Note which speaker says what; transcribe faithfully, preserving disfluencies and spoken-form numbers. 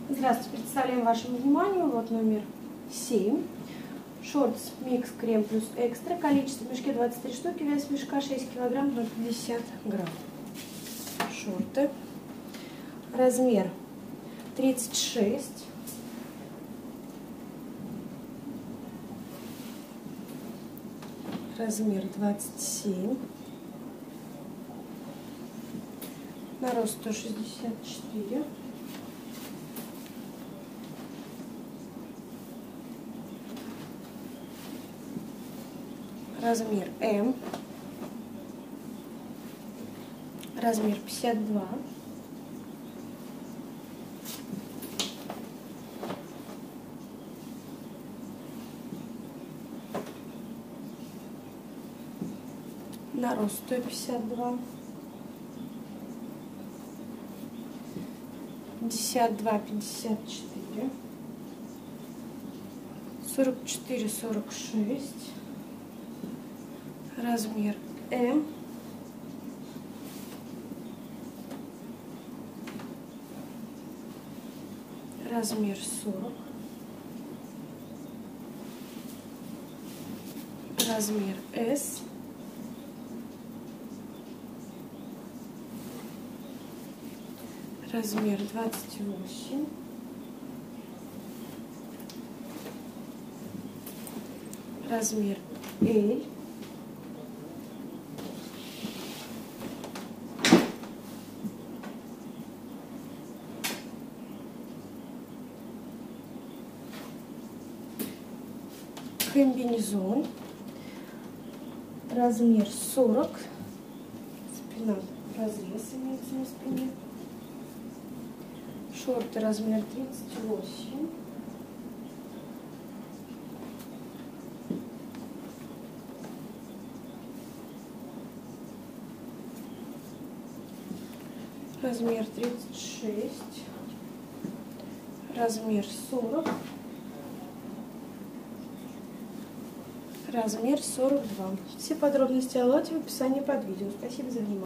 Speaker 1: Здравствуйте, представляем вашему вниманию вот номер семь. Шортс микс крем плюс экстра. Количество в мешке двадцать три штуки, вес мешка шесть килограмм ноль пятьдесят грамм. Шорты. Размер тридцать шесть. Размер двадцать семь. На рост сто шестьдесят четыре. Размер М. Размер пятьдесят два. На рост сто пятьдесят два. пятьдесят два пятьдесят четыре. сорок четыре сорок шесть. Размер М. Размер сорок. Размер С. Размер двадцать восемь. Размер L. Комбинезон. Размер сорок. Спина, разрез имеется на спине. Шорты размер тридцать восемь. Размер тридцать шесть. Размер сорок. Размер сорок два. Все подробности о лоте в описании под видео. Спасибо за внимание.